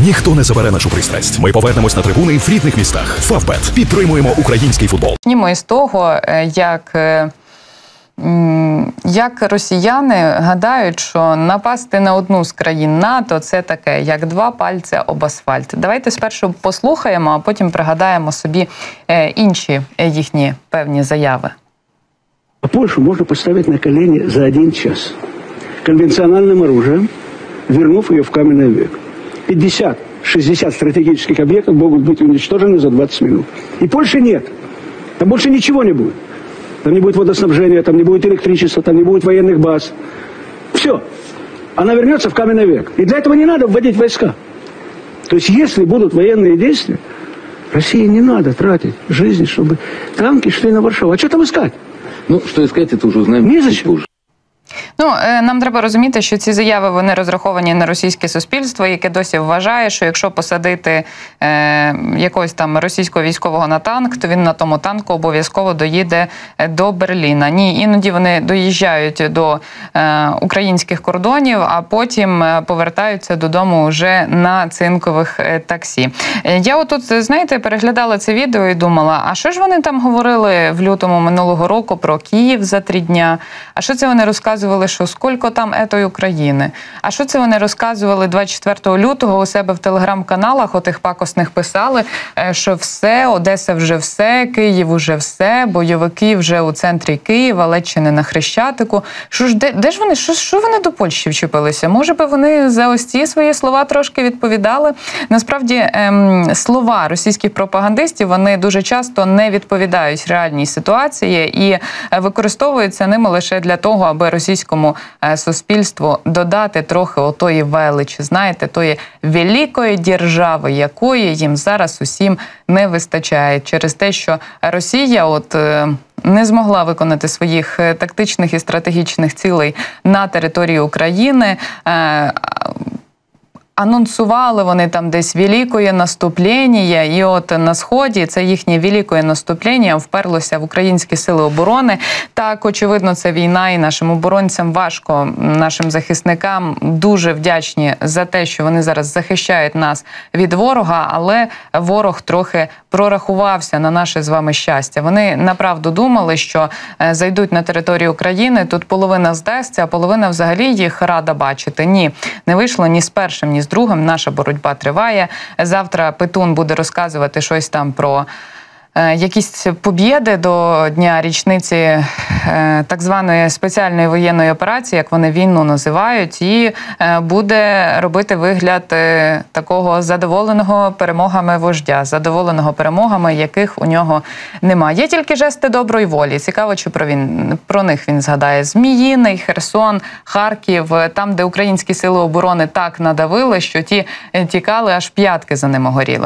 Ніхто не забере нашу пристрасть. Ми повернемось на трибуни в рідних містах. Фавбет. Підтримуємо український футбол. Почнімо із того, як росіяни гадають, що напасти на одну з країн НАТО – це таке, як два пальця об асфальт. Давайте спершу послухаємо, а потім пригадаємо собі інші їхні певні заяви. Польшу можно поставить на колени за 1 час конвенциональным оружием, вернув ее в каменный век. 50-60 стратегических объектов могут быть уничтожены за 20 минут. И Польши нет. Там больше ничего не будет. Там не будет водоснабжения, там не будет электричества, там не будет военных баз. Все. Она вернется в каменный век. И для этого не надо вводить войска. То есть, если будут военные действия, России не надо тратить жизнь, чтобы танки шли на Варшаву. А что там искать? Ну, что искать, это уже узнаем. Незачем. Нам треба розуміти, що ці заяви, вони розраховані на російське суспільство, яке досі вважає, що якщо посадити якогось там російського військового на танк, то він на тому танку обов'язково доїде до Берліна. Ні, іноді вони доїжджають до українських кордонів, а потім повертаються додому вже на цинкових таксі. Я отут, знаєте, переглядала це відео і думала, а що ж вони там говорили в лютому минулого року про Київ за 3 дня? А що це вони розказували, що скільки там етої України? А що це вони розказували 24 лютого у себе в телеграм-каналах, отих пакосних писали, що все, Одеса вже все, Київ уже все, бойовики вже у центрі Києва, ледь чи не на Хрещатику. Де ж вони, що вони до Польщі вчепилися? Може би вони за ось ці свої слова трошки відповідали? Насправді, слова російських пропагандистів, вони дуже часто не відповідають реальній ситуації і використовуються ними лише для того, аби російському суспільству додати трохи отої величі, знаєте, тої великої держави, якої їм зараз усім не вистачає. Через те, що Росія не змогла виконати своїх тактичних і стратегічних цілей на території України. Анонсували вони там десь великое наступлення, і от на Сході це їхнє великое наступлення вперлося в українські сили оборони. Так, очевидно, це війна, і нашим оборонцям важко, нашим захисникам дуже вдячні за те, що вони зараз захищають нас від ворога, але ворог трохи прорахувався на наше з вами щастя. Вони направду думали, що зайдуть на територію України, тут половина здасться, а половина взагалі їх рада бачити. Ні, не вийшло ні з першим, ні з другим. Наша боротьба триває. Завтра Петун буде розказувати щось там про якісь побєди до дня річниці так званої спеціальної воєнної операції, як вони війну називають, і буде робити вигляд такого задоволеного перемогами вождя, задоволеного перемогами, яких у нього немає. Є тільки жести доброї волі. Цікаво, чи про них він згадає. Зміїний, Херсон, Харків, там, де українські сили оборони так надавили, що ті тікали, аж п'ятки за ними горіли.